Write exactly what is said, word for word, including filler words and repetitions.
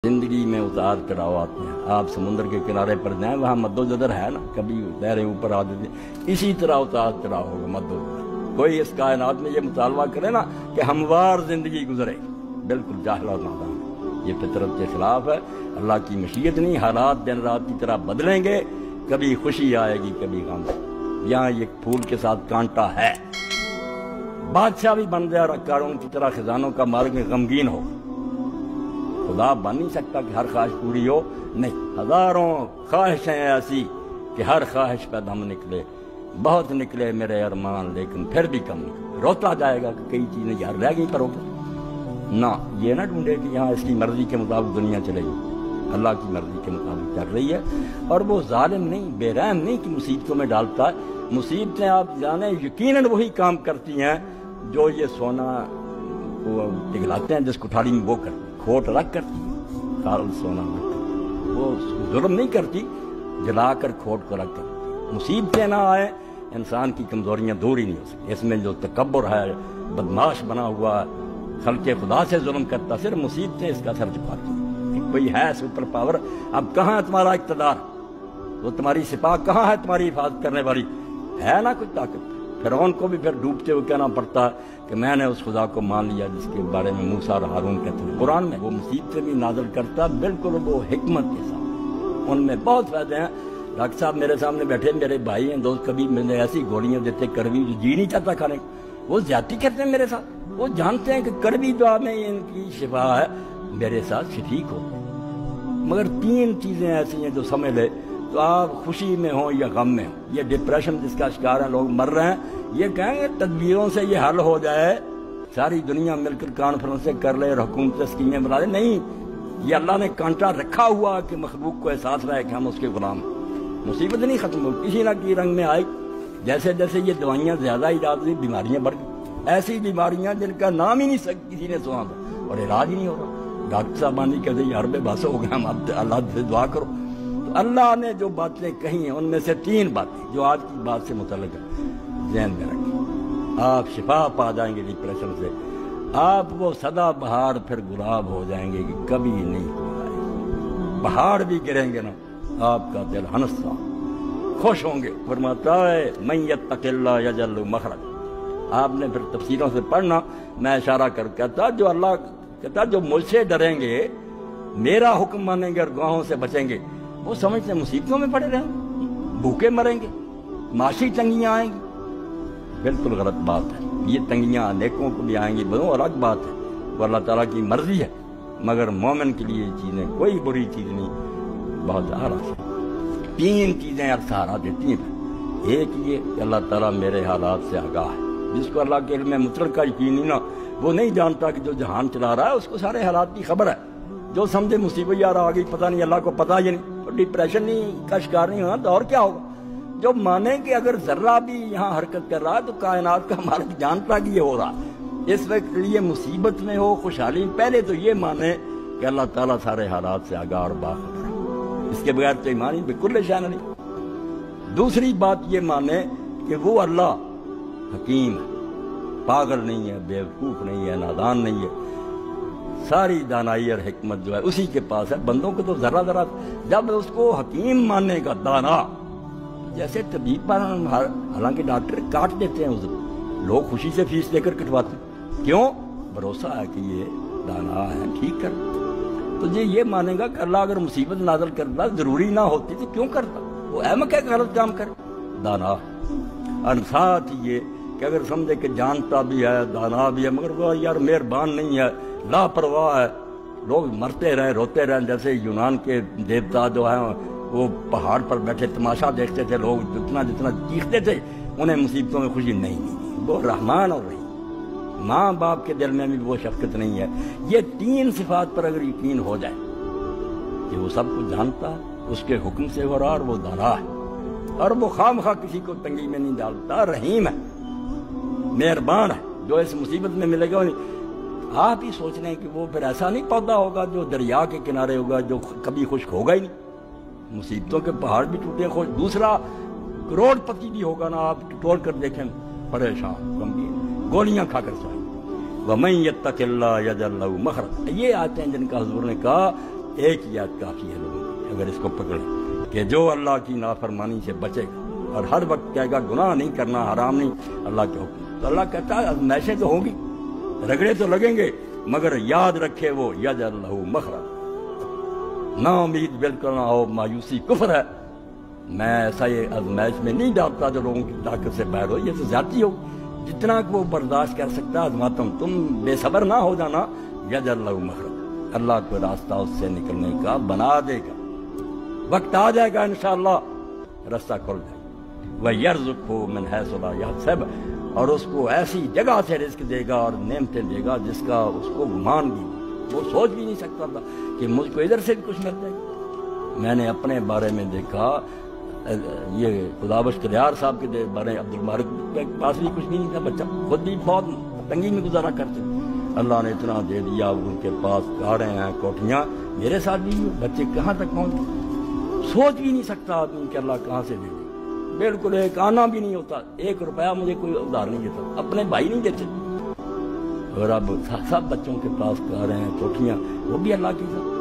زندگی میں اتار چڑھاؤ آتے ہیں. آپ سمندر کے کنارے پر جائیں, وہاں مد و جزر ہے نا, کبھی لہریں اوپر آ جاتی ہیں. اسی طرح اتار چڑھاؤ ہوگا, مد و جزر. کوئی اس کائنات میں یہ مطالبہ کرے نا کہ ہموار زندگی گزرے, بالکل جاہل اور نادان, یہ فطرت کے خلاف ہے. اللہ کی مشیت نہیں, حالات دن رات کی طرح بدلیں گے, کبھی خوشی آئے گی کبھی غم. یہاں یہ پھول کے ساتھ کانٹا ہے. بادشاہ بھی بن جائے اور قارون کی طرح خزانوں کا مالک غمگین ہو, خدا بن نہیں سکتا کہ ہر خواہش پوری ہو. نہیں, ہزاروں خواہشیں ایسی کہ ہر خواہش پہ دم نکلے. بہت نکلے میرے ارمان لیکن پھر بھی کم نکلے. روتا جائے گا کہ کئی چیزیں یار رہ گئی, پر ہو گئی نہ. یہ نہ ڈھونڈے کہ یہاں اس کی مرضی کے مطابق دنیا چلے گی. اللہ کی مرضی کے مطابق چل رہی ہے. اور وہ ظالم نہیں, بے رحم نہیں کہ مصیبتوں میں ڈالتا ہے. مصیبتیں آپ جانیں یقیناً وہی کام کرتی ہیں جو یہ سونا وہ پگھلاتے ہیں, جس کوٹھاری میں وہ کرتی, کھوٹ رکھ کرتی ہے, کال سونا رکھ. وہ ظلم نہیں کرتی, جلا کر کھوٹ کو رکھ کرتی. مصیبتیں نہ آئیں, انسان کی کمزوریاں دور ہی نہیں ہو سکتی. اس میں جو تکبر ہے, بدماش بنا ہوا ہے, خلق خدا سے ظلم کرتا, صرف مصیبتیں اس کا سر جھکاتی ہیں. کوئی ہے سپر پاور, اب کہاں ہے تمہارا اقتدار, وہ تمہاری سپاہ کہاں ہے تمہاری حفاظت کرنے والی, ہے نا کوئی طاقت. فرعون کو بھی پھر ڈوبتے ہوئے کہنا پڑتا کہ میں نے اس خدا کو مان لیا جس کے بارے میں موسیٰ اور ہارون کہتے ہیں قرآن میں. وہ مصیبتیں بھی نازل کرتا بالکل وہ حکمت کے ساتھ. ان میں بہت فائدے ہیں. ڈاکٹر صاحب میرے سامنے بیٹھے, میرے بھائی ہیں, دوست, کبھی مجھے ایسی گولیاں دیتے کڑوی جو جی نہیں چاہتا کھانے, وہ زیادتی کرتے ہیں میرے ساتھ. وہ جانتے ہیں کہ کڑوی دعا میں ان کی شفا ہے, میرے ساتھ ٹھیک ہو. مگر تین چیزیں ایسی ہیں جو سمجھ لے تو آپ خوشی میں ہوں یا غم میں ہوں. یہ ڈپریشن جس کا شکار ہیں, لوگ مر رہے ہیں, یہ کہیں گے تدبیروں سے یہ حل ہو جائے, ساری دنیا مل کر کانفرنسیں کر لے, حکومت اسکیمیں بنا لے. نہیں, یہ اللہ نے کانٹا رکھا ہوا کہ مخلوق کو احساس رہے کہ ہم اس کے غلام ہیں. مصیبت نہیں ختم ہو, کسی نہ کسی رنگ میں آئی. جیسے جیسے یہ دوائیاں زیادہ ایجاد ہوئی, بیماریاں بڑھ گئی. ایسی بیماریاں جن کا نام ہی نہیں کسی نے سنا تھا اور علاج ہی نہیں ہو رہا. ڈاکٹر صاحب آنی کہتے یار بے بس ہو گئے, ہم اب اللہ سے دعا کرو. تو اللہ نے جو باتیں کہی ہیں ان میں سے تین باتیں جو آج کی بات سے متعلق ہے, ذہن میں رکھیں. آپ شفا پا جائیں گے ڈپریشن سے. آپ وہ سدا بہار پھر گلاب ہو جائیں گے کہ کبھی نہیں ہو جائے گی. پہاڑ بھی گریں گے نا, آپ کا دل ہنستا خوش ہوں گے. فرماتا ہے من یتق اللہ یجعل لہ مخرج. آپ نے پھر تفسیروں سے پڑھنا, میں اشارہ کر کہتا جو اللہ کہتا جو مجھ سے ڈریں گے, میرا حکم مانیں گے اور گناہوں سے بچیں گے, وہ سمجھتے ہیں مصیبتوں میں پڑے رہیں گے, بھوکے مریں گے, معاشی تنگیاں آئیں گی. بالکل غلط بات ہے. یہ تنگیاں نیکوں کو بھی آئیں گی, وہ الگ بات ہے, وہ اللہ تعالیٰ کی مرضی ہے. مگر مومن کے لیے یہ چیزیں کوئی بری چیز نہیں, بہت سہارا سے. تین چیزیں سہارا دیتی ہیں. ایک یہ کہ اللہ تعالیٰ میرے حالات سے آگاہ ہے. جس کو اللہ کے علم مطلق کا یقین نہیں نا, وہ نہیں جانتا کہ جو جہان چلا رہا ہے اس کو سارے حالات کی خبر ہے. جو سمجھے مصیبت یار آ گئی, پتہ نہیں, اللہ کو پتہ ہی نہیں, اور ڈپریشن نہیں کا شکار نہیں ہونا, تو اور کیا ہوگا. جو مانے کہ اگر ذرہ بھی یہاں حرکت کر رہا ہے تو کائنات کا مالک جانتا کہ یہ ہو رہا ہے. اس وقت یہ مصیبت میں ہو خوشحالی میں, پہلے تو یہ مانے کہ اللہ تعالیٰ سارے حالات سے آگاہ اور باخبر ہے. اس کے بغیر تو ایمان ہی بالکل شان نہیں. دوسری بات یہ مانے کہ وہ اللہ حکیم ہے, پاگل نہیں ہے, بیوقوف نہیں ہے, نادان نہیں ہے. ساری دانائی اور حکمت جو ہے اسی کے پاس ہے. بندوں کو تو ذرا ذرا, جب اس کو حکیم ماننے کا, دانا, جیسے طبیب پر حالانکہ ڈاکٹر کاٹ دیتے ہیں, اس لوگ خوشی سے فیس دے کر کٹواتے ہیں. کیوں؟ بھروسہ ہے کہ یہ دانا ہے, ٹھیک کر. تو یہ یہ مانے گا کہ اللہ اگر مصیبت نازل کرتا ضروری نہ ہوتی تو کیوں کرتا, وہ احمق ہے کہ غلط کام کرے, دانا. اور ساتھ یہ کہ اگر سمجھے کہ جانتا بھی ہے, دانا بھی ہے, مگر وہ یار مہربان نہیں ہے, لاپرواہ ہے. لوگ مرتے رہے, روتے رہے, جیسے یونان کے دیوتا جو ہیں وہ پہاڑ پر بیٹھے تماشا دیکھتے تھے, لوگ جتنا جتنا چیختے تھے, انہیں مصیبتوں میں خوشی نہیں نہیں. وہ رحمان اور رحیم, ماں باپ کے دل میں بھی وہ شفقت نہیں ہے. یہ تین صفات پر اگر یقین ہو جائے کہ وہ سب کچھ جانتا ہے, اس کے حکم سے ہو رہا, اور وہ دانا ہے, اور وہ خام خواہ کسی کو تنگی میں نہیں ڈالتا, رحیم ہے, مہربان ہے, جو اس مصیبت میں ملے گا. آپ ہی سوچ رہے ہیں کہ وہ پھر ایسا نہیں پودا ہوگا جو دریا کے کنارے ہوگا, جو کبھی خشک ہوگا ہی نہیں. مصیبتوں کے پہاڑ بھی ٹوٹے خوش. دوسرا کروڑ پتی بھی ہوگا نا, آپ ٹول کر دیکھیں, پریشان, غمگین, گولیاں کھا کر سوئیں. وَمَن يَتَّقِ اللَّهَ يَجْعَل لَهُ مَخْرَجًا. یہ آتے ہیں جن کا حضور نے کہا ایک ہی آیت کافی ہے لوگوں کی، اگر اس کو پکڑیں کہ جو اللہ کی نافرمانی سے بچے گا اور ہر وقت کہے گا گناہ نہیں کرنا، حرام نہیں، اللہ کے حکم، تو اللہ کہتا ہے آزمائشیں تو ہوں گی، رگڑے تو لگیں گے، مگر یاد رکھے وہ یجعل لہ مخرج، نا امید بالکل نہ ہو، مایوسی کفر ہے، میں ایسا یہ آزمائش میں نہیں ڈالتا جو لوگوں کی طاقت سے باہر ہو، یہ تو زیادتی ہو، جتنا کہ وہ برداشت کر سکتا آزماتا ہوں، تم بے صبر نہ ہو جانا، یجعل لہ مخرج، اللہ کو راستہ اس سے نکلنے کا بنا دے گا، وقت آ جائے گا انشاءاللہ راستہ کھل جائے گا، وَيَرْزُقْهُ مِنْ حَيْثُ لَا يَحْتَسِبُ، اور اس کو ایسی جگہ سے رزق دے گا اور نعمتیں دے گا جس کا اس کو گمان بھی نہیں، وہ سوچ بھی نہیں سکتا تھا کہ مجھ کو ادھر سے بھی کچھ مل جائے گا۔ میں نے اپنے بارے میں دیکھا، یہ خدابخش کلیار صاحب کے بارے میں، عبد المالک کے پاس بھی کچھ بھی نہیں تھا، بچہ خود بھی بہت تنگی میں گزارا کرتے، اللہ نے اتنا دے دیا، ان کے پاس کاریں ہیں، کوٹھیاں، میرے ساتھ بھی بچے کہاں تک پہنچ، سوچ بھی نہیں سکتا آدمی کہ اللہ کہاں سے دے دے، بالکل ایک آنا بھی نہیں ہوتا، ایک روپیہ مجھے کوئی ادھار نہیں دیتا، اپنے بھائی نہیں دیتے، اور اب سب بچوں کے پاس کاریں ہیں، کوٹھیاں، وہ بھی اللہ کی ذات۔